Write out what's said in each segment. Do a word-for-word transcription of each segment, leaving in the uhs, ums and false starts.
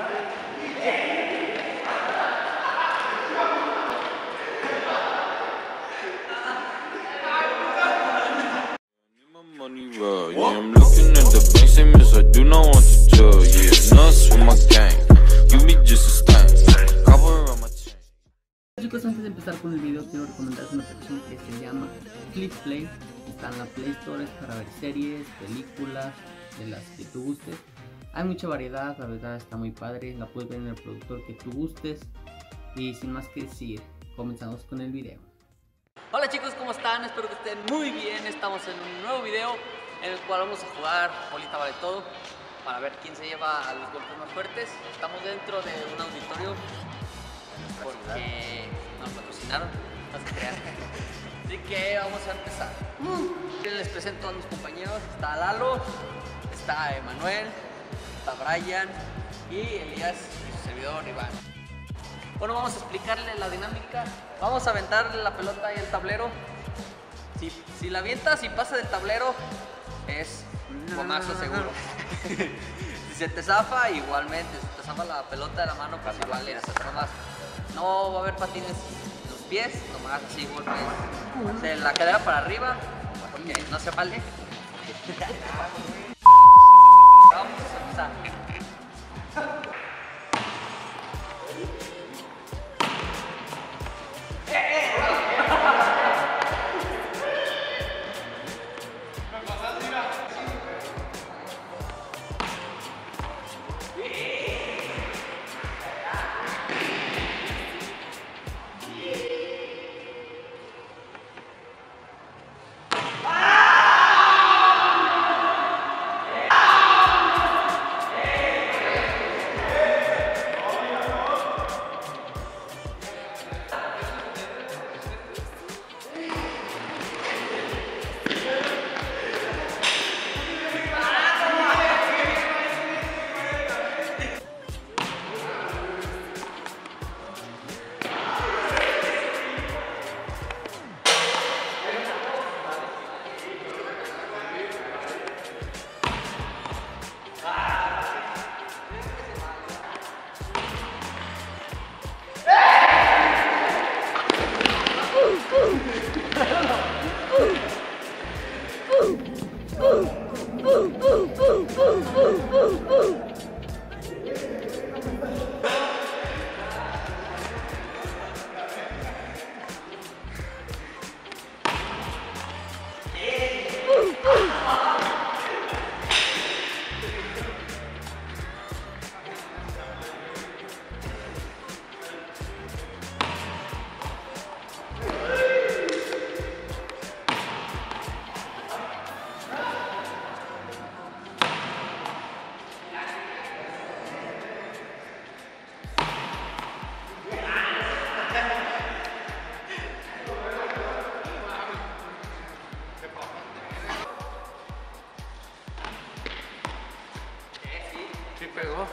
Money raw, yeah, I'm looking at the bank statements, I do not want to judge, yeah, nuts with my gang, you be just a stain, cover on my chain. Chicos, antes de empezar con el video quiero recomendarles una aplicación que se llama Flixplay. Está en la Play Store, es para ver series, películas, de las que tú gustes. Hay mucha variedad, la verdad está muy padre, la puedes ver en el productor que tú gustes. Y sin más que decir, comenzamos con el video. Hola chicos, ¿cómo están? Espero que estén muy bien. Estamos en un nuevo video en el cual vamos a jugar bolita vale todo para ver quién se lleva a los golpes más fuertes. Estamos dentro de un auditorio porque nos patrocinaron, no se crean. Así que vamos a empezar. Les presento a mis compañeros. Está Lalo, está Emanuel, está Brian y Elías y su servidor Iván. Bueno, vamos a explicarle la dinámica. Vamos a aventarle la pelota y el tablero. Si, si la avientas y pasa del tablero, es gomazo seguro. Si se te zafa, igualmente. Si te zafa la pelota de la mano, pues igual le haces nomás. No va a haber patines en los pies, nomás así golpes. De la cadera para arriba, porque no se vale. Vamos a empezar. Sí pegó.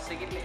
seguirle.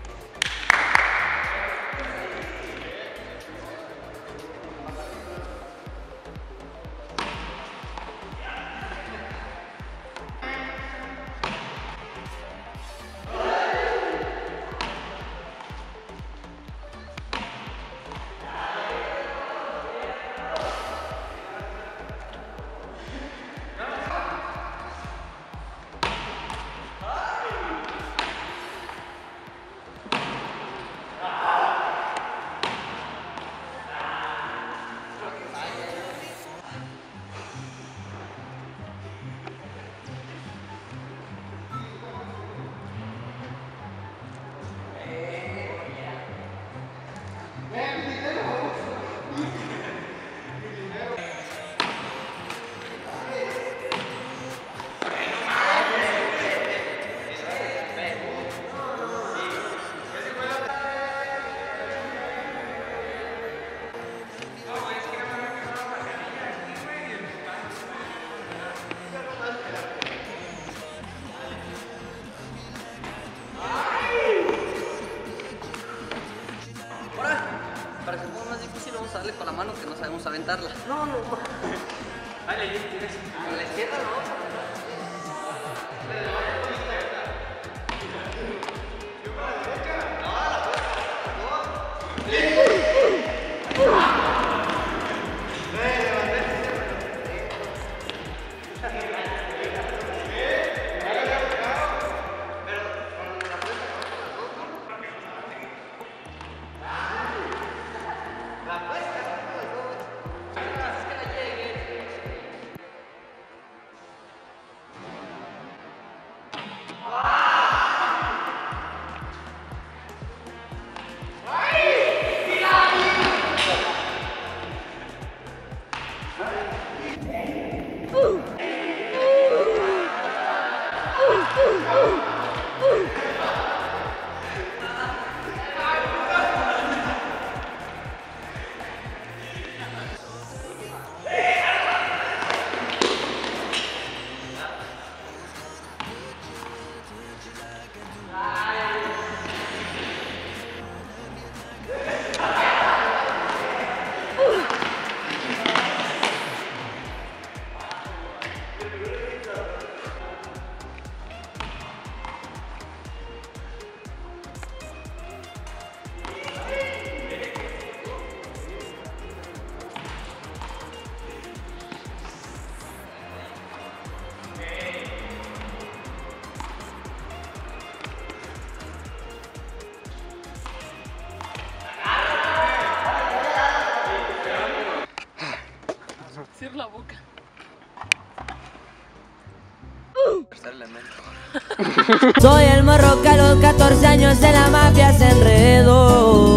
Para que sea más difícil vamos a darle con la mano que no sabemos aventarla. No, no. Dale, ahí tienes. Con la izquierda, ¿no? Cierra la boca. Tercer elemento. Soy el morro que a los catorce años de la mafia se enredó.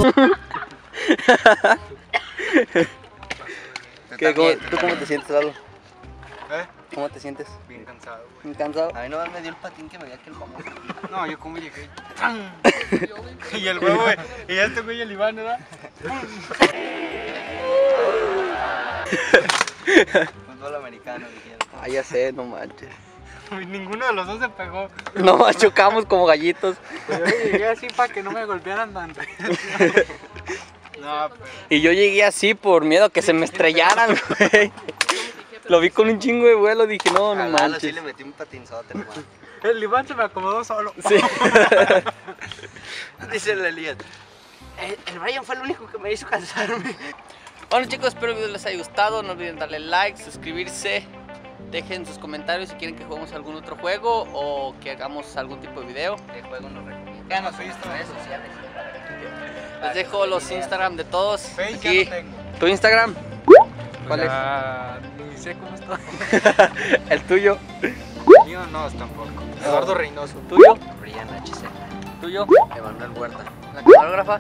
¿Qué, cómo, ¿Tú cómo te sientes, Lalo? ¿Eh? ¿Cómo te sientes? Bien cansado, güey. ¿Bien cansado? A mí no me dio el patín que me dio aquel famoso. No, yo como llegué. Y el güey, güey. Y este güey el Iván, ¿verdad? Fútbol americano, dijeron. Ah, ya sé, no manches. Ninguno de los dos se pegó. No, chocamos como gallitos. Pues yo llegué así para que no me golpearan tan. No, pero... Y yo llegué así por miedo a que se me estrellaran, güey. Lo vi con un chingo de vuelo, dije, no, no Al manches. sí le metí un patinzote, hermano. El Iván se me acomodó solo. Sí. Dice el Elías. El, el Brian fue el único que me hizo cansarme. Bueno, chicos, espero el video les haya gustado. No olviden darle like, suscribirse. Dejen sus comentarios si quieren que juguemos algún otro juego o que hagamos algún tipo de video. ¿Qué juego nos recomiendan? Ya nos visto redes sociales. Les dejo los Instagram de todos. Facebook Aquí. ya no tengo. ¿Tu Instagram? ¿Cuál es? La... Ni sé cómo está. El tuyo. Mío no, tampoco. Eduardo Reynoso. ¿Tuyo? Brian H C. ¿Tuyo? Emanuel Huerta. ¿La camarógrafa?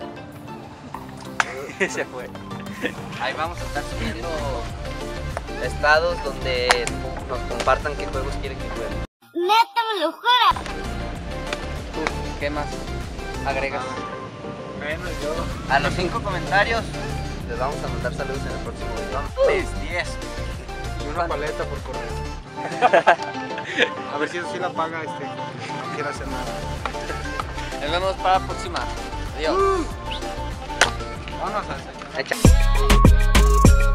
Se fue. Ahí vamos a estar subiendo estados donde nos compartan qué juegos quieren que jueguen. Neta, me lo juro. ¿Tú qué más agregas? Bueno, yo. A los cinco comentarios les vamos a mandar saludos en el próximo video. Les diez. Y una paleta por correo. A ver si eso sí la paga este. No quiero hacer nada. Nos vemos para la próxima. Adiós. Vámonos a hacer.